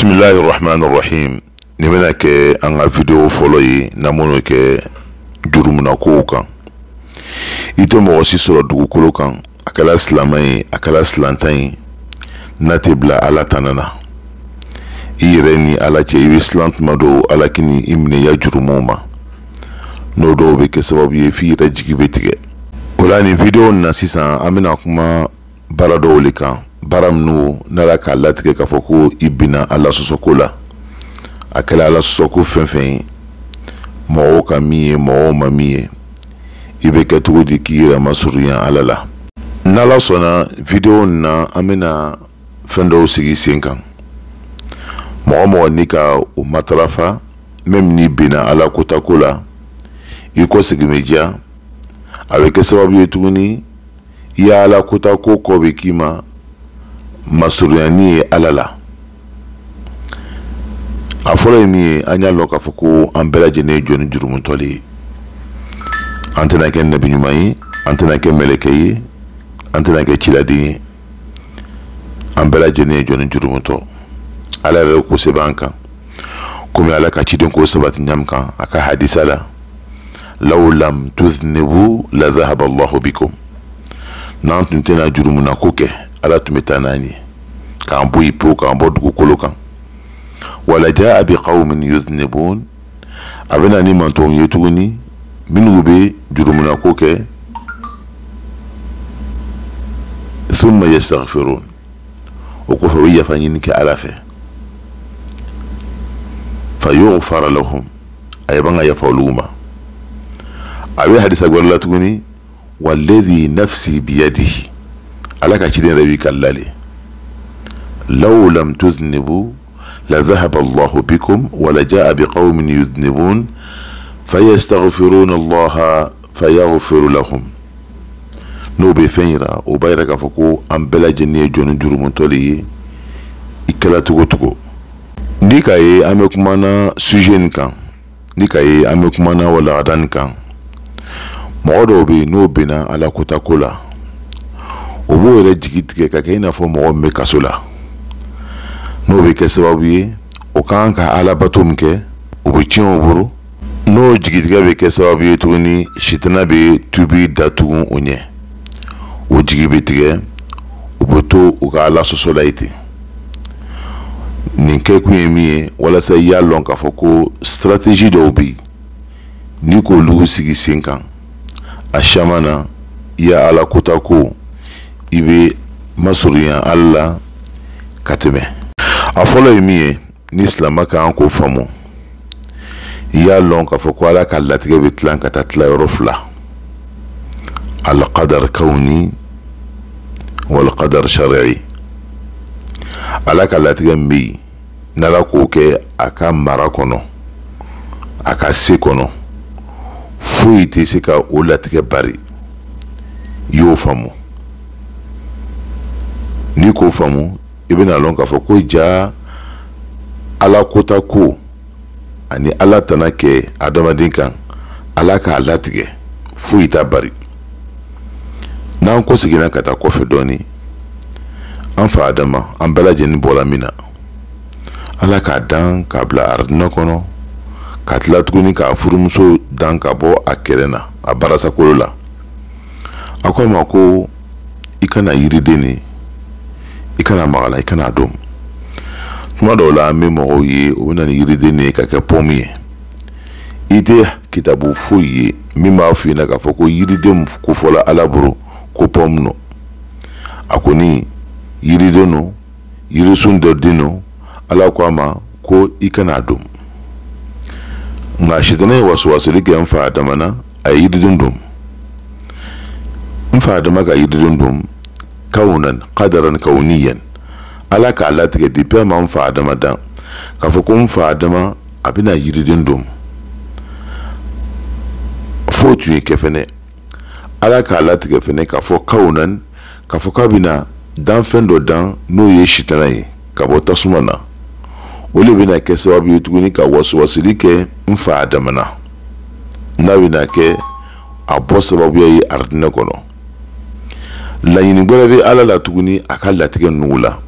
Bismillahi rahmani rahim. Ni bena ke an ka video fɔlɔ ye namuno ke jurumuna kow kan. I tɛ mɔgɔ si sɔrɔ dugukolo kan a kɛla silamɛ ye a kɛla silantan ye n'a tɛ bila ala tana na. I yɛrɛ ni ala cɛ i bɛ silan tuma dɔw ala kini i minɛ ya jurumuw ma n'o dɔw bɛ kɛ sababu ye f'i yɛrɛ jigi bɛ tigɛ. O la nin video na sisan an bɛna kuma baara dɔw le kan. Baara minnu n'ala k'a latigɛ k'a fɔ ko i bina ala sɔsɔko la a kɛla ala sɔsɔko fɛn fɛn ye mɔgɔw ka min ye mɔgɔw ma min ye i bɛ kɛ cogo di k'i yɛrɛ masurunya ala la. N'ala sɔnna video na an bɛna fɛn dɔw sigi sen kan mɔgɔ mɔgɔ ni ka o matarafa même ni bina ala kotako la i kɔ segin bɛ diya a bɛ kɛ sababu ye tuguni i y'a ala kotako kɔ bɛ k'i ma masuruyani ye ala la. A fɔlɔ ye min ye an y'a lɔn k'a fɔ ko an bɛɛ lajɛlen ye jɔni jurumutɔli ye. An tɛna kɛ nabi ɲuman ye an tɛna kɛ mɛlɛkɛ ye an tɛna kɛ ciladen ye an bɛɛ lajɛlen ye jɔni jurumutɔ. Ala yɛrɛ ko sɛbɛn an kan komi ala ka ciden ko sabati ɲam kan a ka hadisa la law lam tuznibu la dhahaba Allahu bikum. N'an tun tɛna jurumuna ko kɛ ala tun bɛ taa n'an ye k'an bɔ i pewu k'an bɔ dugukolo kan. Wala jaa bi qawmin yuznibun a bɛ na ni mantɔnw ye tuguni minnu bɛ jurumuna ko kɛ thumma yastaghfirun o kɔfɛ u bɛ yafa ɲini kɛ ala fɛ fa yughfara lahum a b'an ka yafa olu ma. A bɛ hadisa wɛrɛ la tuguni walladhi nafsi biyadihi ala ka ciden yɛrɛ b'i kalla le law lam tuznibu la dhahaba Allahu bikum wala jaa bi qawmin yuznibun fayastaghfiruna Allaha fayaghfiru lahum. N'o bɛ fɛn yira o b'a yira k'a fɔ ko an bɛɛ lajɛlen ye jɔni jurumutɔli ye i kɛla cogo cogo. Ni ka ye an bɛ kumana sujet nin kan ni ka ye an bɛ kumana walagada nin kan mɔgɔ dɔw bɛ yen n'o bɛnna ala kotako la o b'o yɛrɛ jigi tigɛ ka kɛ i n'a fɔ mɔgɔ min bɛ kaso la n'o bɛ kɛ sababu ye o kan ka ala bato min kɛ o bɛ tiɲɛ o bolo n'o jigitigɛ bɛ kɛ sababu ye tuguni sitana bɛ tubi datugu o ɲɛ o jigi bɛ tigɛ o bɛ to u ka ala sɔsɔ la ye ten. Nin kɛkun ye min ye walasa i y'a lɔn k'a fɔ ko stratégie dɔw bɛ yen n'i k'olu sigi sen kan a caman na i ya ala kotako i bɛ masurunya ala la ka tɛmɛ. A fɔlɔ ye min ye ni silamɛ kan k'o faamu i y'a lɔn k'a fɔ ko ala ka latigɛ bɛ tilan ka taa tila yɔrɔ fila al-qadar kawni wal-qadar shar'i. Ala ka latigɛ min bɛ yen n'ala k'o kɛ a ka mara kɔnɔ a ka se kɔnɔ foyi tɛ se ka o latigɛ bari i y'o faamu. N'i k'o faamu i bɛna lɔn k'a fɔ ko ja ala kotako ani ala tana kɛ adamaden kan ala k'a latigɛ foyi t'a bari. N'an ko seginna ka taa kɔfɛ dɔɔni an fa adama an bɛɛ lajɛlen bɔra min na ala k'a dan k'a bila aridina kɔnɔ ka tila tuguni k'a furumuso dan ka bɔ a kɛrɛ na a barasakolo la. A ko a ma ko i kana yiriden ni i kana magala i kana dɔn. Tuma dɔw la an bɛ mɔgɔw ye o bɛ na ni yiriden ye ka kɛ pɔmu ye i tɛ kitabu foyi ye min b'a f'i ɲɛna k'a fɔ ko yiriden kofɔla ala bolo ko pɔmu nɔ. A kɔni yiriden no yirisun dɔ den no ala ko a ma ko i kana dɔn. Nka sitana ye wasuwasili kɛ n fa adama na a ye yiriden dɔn. N fa adama ka yiriden dɔn kawunan qadaran kawniyan ala k'a latigɛ depuis a ma n fa adama dan k'a fɔ ko n fa adama a bɛna yiriden dɔn fo tun ye kɛ fɛnɛ ala k'a latigɛ fɛnɛ k'a fɔ kawunan k'a fɔ k'a bɛna dan fɛn dɔ dan n'o ye sitana ye ka bɔ tasuma na o le bɛna kɛ sababu ye tuguni ka wasuwasili kɛ n fa adama na n'a bɛna kɛ a bɔ sababu ye aridinɛ kɔnɔ. Laɲini gbɛrɛ bɛ ala la tuguni a ka latigɛ nugu la